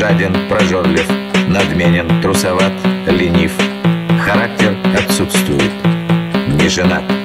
жаден, прожорлив, надменен, трусоват, ленив. Характер отсутствует. Не женат.